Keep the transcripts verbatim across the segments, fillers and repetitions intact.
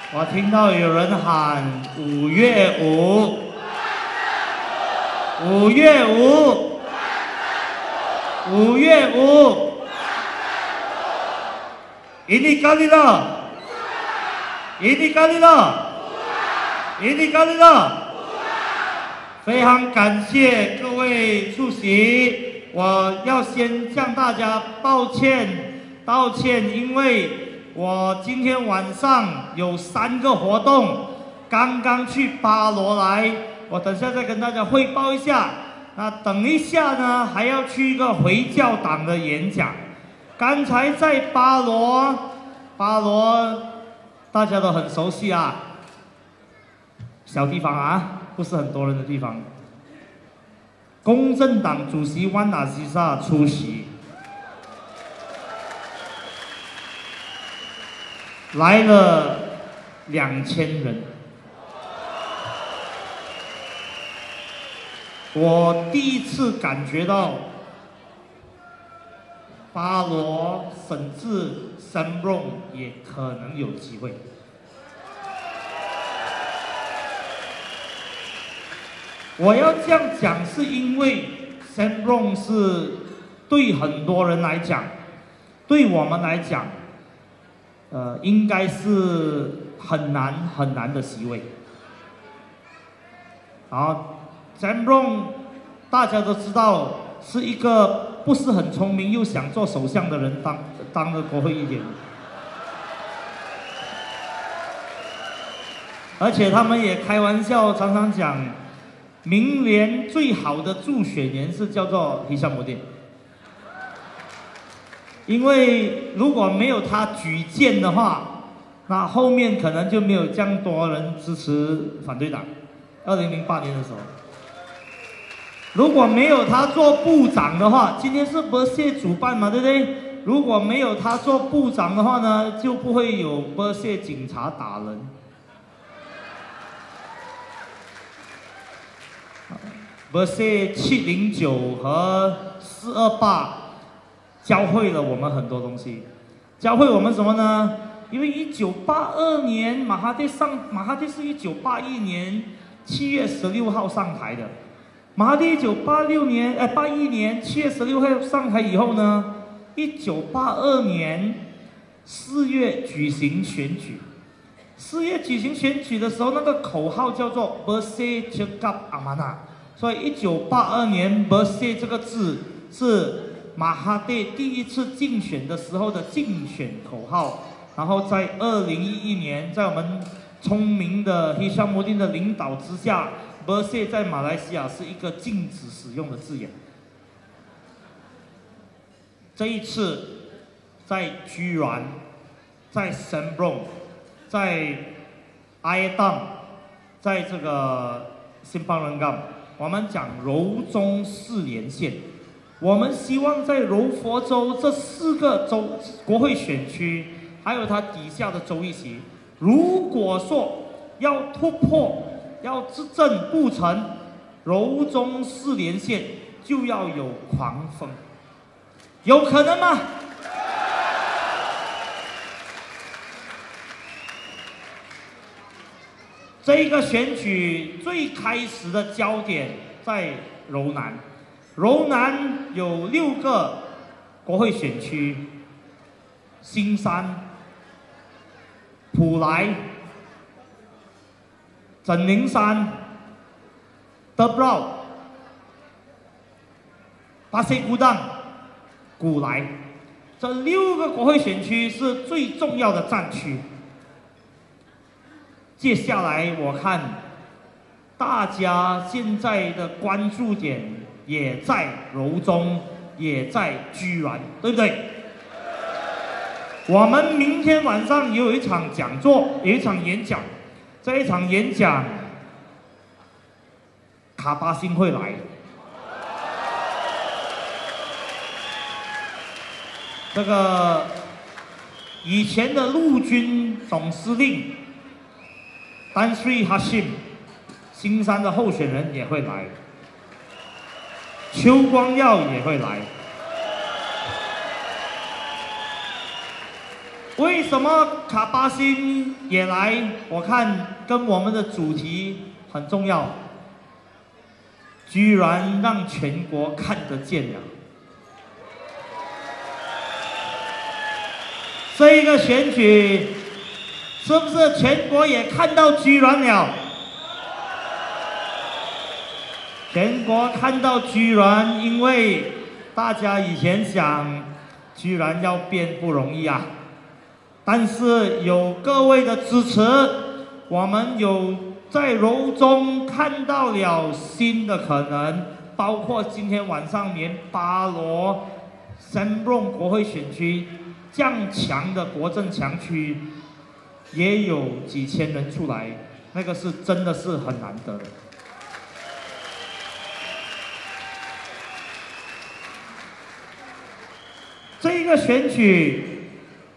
我听到有人喊五月五，五月五，五月五，印尼咖喱了，印尼咖喱了，印尼咖喱了。非常感谢各位出席，我要先向大家抱歉，道歉，因为我今天晚上有三个活动，刚刚去巴罗来，我等下再跟大家汇报一下。那等一下呢，还要去一个回教党的演讲。刚才在巴罗，巴罗大家都很熟悉啊，小地方啊。不是很多人的地方，公正党主席万纳西萨出席，来了两千人。我第一次感觉到巴罗甚至森荣也可能有机会。我要这样讲，是因为 Sembrong 是对很多人来讲，对我们来讲，呃，应该是很难很难的席位。好 ，Sembrong 大家都知道是一个不是很聪明又想做首相的人当当了国会议员，而且他们也开玩笑，常常讲。明年最好的助选人是叫做希山姆丁，因为如果没有他举荐的话，那后面可能就没有这样多人支持反对党。二零零八年的时候，如果没有他做部长的话，今天是伯谢主办嘛，对不对？如果没有他做部长的话呢，就不会有伯谢警察打人。不是七零九和四二八教会了我们很多东西，教会我们什么呢？因为一九八二年马哈蒂上，马哈蒂是一九八一年七月十六号上台的，马哈蒂一九八六年，呃八一年七月十六号上台以后呢，一九八二年四月举行选举，四月举行选举的时候，那个口号叫做 Bersih Cekap Amanah。所以，一九八二年 "Bersih" 这个字是马哈蒂第一次竞选的时候的竞选口号。然后，在二零一一年，在我们聪明的希山姆丁的领导之下 ，"Bersih" 在马来西亚是一个禁止使用的字眼。这一次，在居然，在Sembrong，在阿耶当，在这个新邦人港。我们讲柔中四连线，我们希望在柔佛州这四个州国会选区，还有它底下的州议席，如果说要突破、要执政不成，柔中四连线就要有狂风，有可能吗？这个选举最开始的焦点在柔南，柔南有六个国会选区：新山、普莱、整灵山、德布劳、巴西古当、古莱，这六个国会选区是最重要的战区。接下来我看，大家现在的关注点也在柔中，也在居然，对不对？我们明天晚上有一场讲座，有一场演讲，这一场演讲，卡巴辛会来。这个以前的陆军总司令。丹瑞哈信，新山的候选人也会来，邱光耀也会来， 为什么卡巴辛也来？我看跟我们的主题很重要，居然让全国看得见了。这一个选举，是不是全国也看到居然了？全国看到居然，因为大家以前想，居然要变不容易啊。但是有各位的支持，我们有在柔中看到了新的可能，包括今天晚上连巴罗、三隆国会选区这样强的国政强区，也有几千人出来，那个是真的是很难得的。这个选举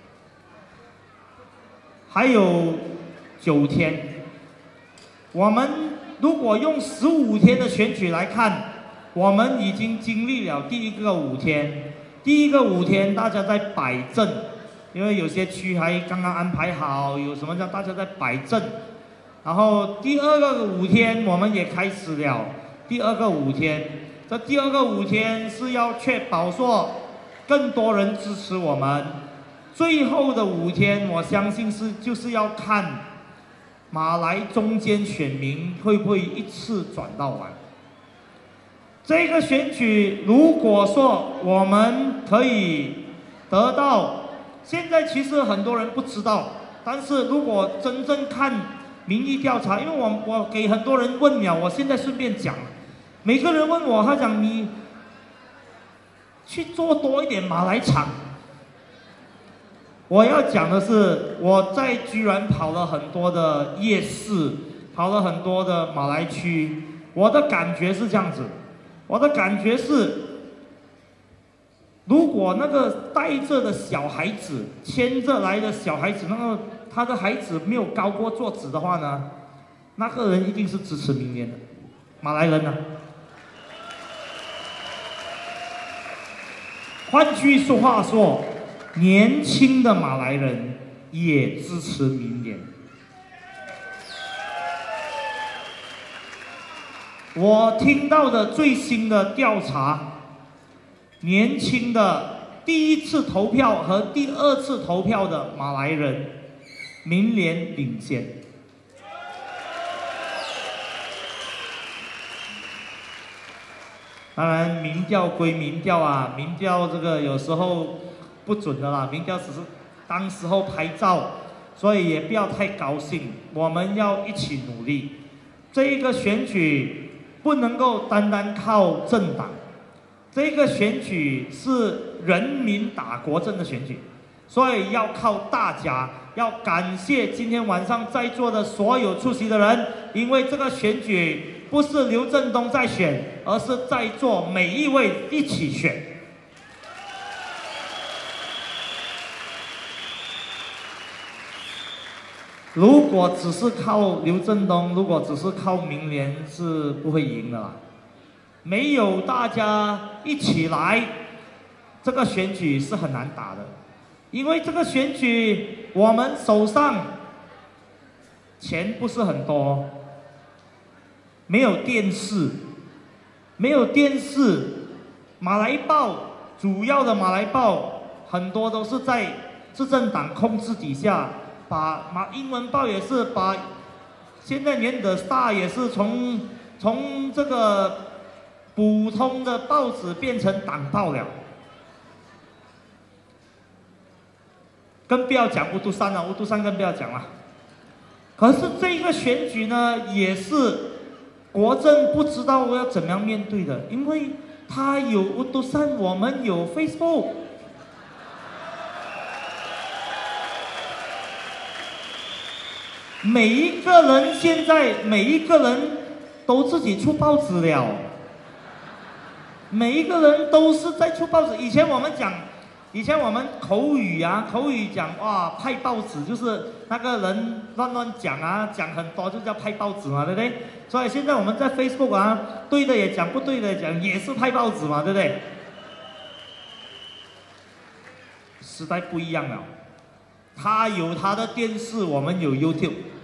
还有九天，我们如果用十五天的选举来看，我们已经经历了第一个五天。第一个五天大家在摆阵，因为有些区还刚刚安排好，有什么叫大家在摆阵。然后第二个五天我们也开始了，第二个五天，这第二个五天是要确保说更多人支持我们。最后的五天，我相信是就是要看马来中间选民会不会一次转到完。这个选举，如果说我们可以得到，现在其实很多人不知道，但是如果真正看民意调查，因为我我给很多人问了，我现在顺便讲，每个人问我，他讲你去做多一点马来场。我要讲的是，我在居然跑了很多的夜市，跑了很多的马来区，我的感觉是这样子，我的感觉是，如果那个带着的小孩子，牵着来的小孩子，那个他的孩子没有高过桌子的话呢，那个人一定是支持明年的马来人呢、啊。换句话说，年轻的马来人也支持明年。我听到的最新的调查，年轻的第一次投票和第二次投票的马来人，明年领先。当然，民调归民调啊，民调这个有时候不准的啦，民调只是当时候拍照，所以也不要太高兴。我们要一起努力。这一个选举不能够单单靠政党，这个选举是人民打国政的选举，所以要靠大家。要感谢今天晚上在座的所有出席的人，因为这个选举不是刘振东在选，而是在座每一位一起选。如果只是靠刘振东，如果只是靠明年，是不会赢的啦。没有大家一起来，这个选举是很难打的。因为这个选举，我们手上钱不是很多，没有电视，没有电视，马来报主要的马来报很多都是在执政党控制底下，把马英文报也是把，现在连The Star也是从从这个普通的报纸变成党报了。更不要讲乌都山了，乌都山更不要讲了。可是这个选举呢，也是国政不知道要怎么样面对的，因为他有乌都山，我们有 Facebook。每一个人现在，每一个人都自己出报纸了，每一个人都是在出报纸。以前我们讲。以前我们口语啊，口语讲哇派报纸，就是那个人乱乱讲啊，讲很多就叫派报纸嘛，对不对？所以现在我们在 Facebook 啊，对的也讲，不对的也讲，也是派报纸嘛，对不对？时代不一样了， 他有他的电视，我们有 YouTube。